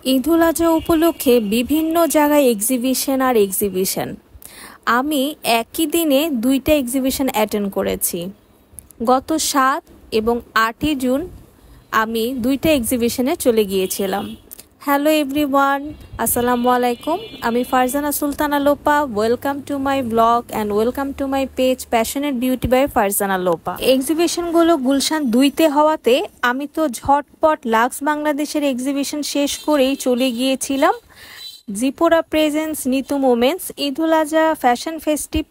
ঈদুল আজহা উপলক্ষে বিভিন্ন জায়গায় এক্সিবিশন। আমি একই দিনে দুইটা এক্সিবিশন অ্যাটেন্ড করেছি। গত ৭ এবং ৮ই জুন আমি দুইটা এক্সিবিশনে চলে গিয়েছিলাম। হ্যালো এভরিওয়ান, আসসালামু আলাইকুম। আমি Farzana Sultana Lopa. Welcome to my blog and welcome to my page passionate beauty by Farzana Lopa. এক্সিবিশনগুলো গুলশান ২তে হওয়াতে আমি তো ঝটপট লাক্স বাংলাদেশের এক্সিবিশন শেষ করেই চলে গিয়েছিলাম জিপোরা presents Nitu moments Eid-ul Azha fashion festive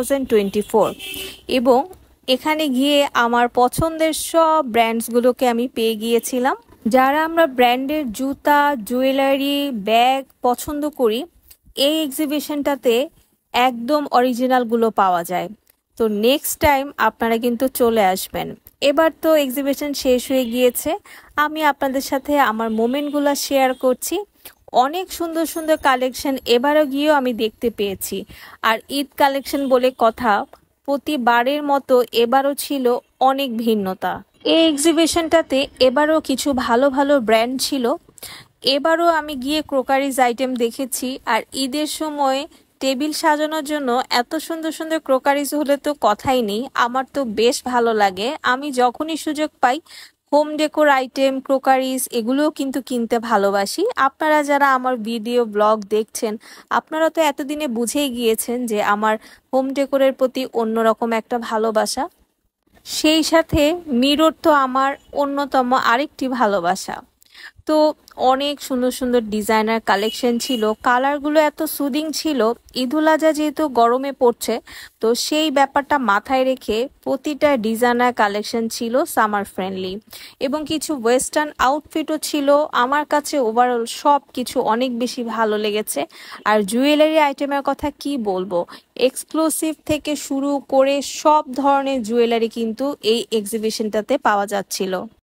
2024 এবং এখানে গিয়ে আমার পছন্দের সব ব্র্যান্ডসগুলোকে আমি পেয়ে গিয়েছিলাম। যারা আমরা ব্র্যান্ডের জুতা, জুয়েলারি, ব্যাগ পছন্দ করি, এই এক্সিবিশনটাতে একদম অরিজিনালগুলো পাওয়া যায়। তো নেক্সট টাইম আপনারা কিন্তু চলে আসবেন। এবার তো এক্সিবিশন শেষ হয়ে গিয়েছে, আমি আপনাদের সাথে আমার মোমেন্টগুলো শেয়ার করছি। অনেক সুন্দর সুন্দর কালেকশন এবারও গিয়েও আমি দেখতে পেয়েছি। আর ঈদ কালেকশন বলে কথা, প্রতিবারের মতো এবারও ছিল অনেক ভিন্নতা। এই এক্সিবিশনটাতে এবারও কিছু ভালো ভালো ব্র্যান্ড ছিল। এবারও আমি গিয়ে ক্রোকারিজ আইটেম দেখেছি। আর ঈদের সময় টেবিল সাজানোর জন্য এত সুন্দর সুন্দর ক্রোকারিজ হলে তো কথাই নেই। আমার তো বেশ ভালো লাগে, আমি যখনই সুযোগ পাই হোম ডেকোর আইটেম, ক্রোকারিজ এগুলোও কিন্তু কিনতে ভালোবাসি। আপনারা যারা আমার ভিডিও ব্লগ দেখছেন, আপনারা তো এতদিনে বুঝেই গিয়েছেন যে আমার হোম ডেকোরের প্রতি অন্যরকম একটা ভালোবাসা। সেই সাথে মিরর তো আমার অন্যতম আরেকটি ভালোবাসা। তো অনেক সুন্দর সুন্দর ডিজাইনার কালেকশন ছিল, কালারগুলো এত সুদিং ছিল। ঈদুল আজহা যেহেতু গরমে পড়ছে, তো সেই ব্যাপারটা মাথায় রেখে প্রতিটা ডিজাইনার কালেকশন ছিল সামার ফ্রেন্ডলি এবং কিছু ওয়েস্টার্ন আউটফিটও ছিল। আমার কাছে ওভারঅল সব কিছু অনেক বেশি ভালো লেগেছে। আর জুয়েলারি আইটেমের কথা কি বলবো, এক্সক্লুসিভ থেকে শুরু করে সব ধরনের জুয়েলারি কিন্তু এই এক্সিবিশনটাতে পাওয়া যাচ্ছিল।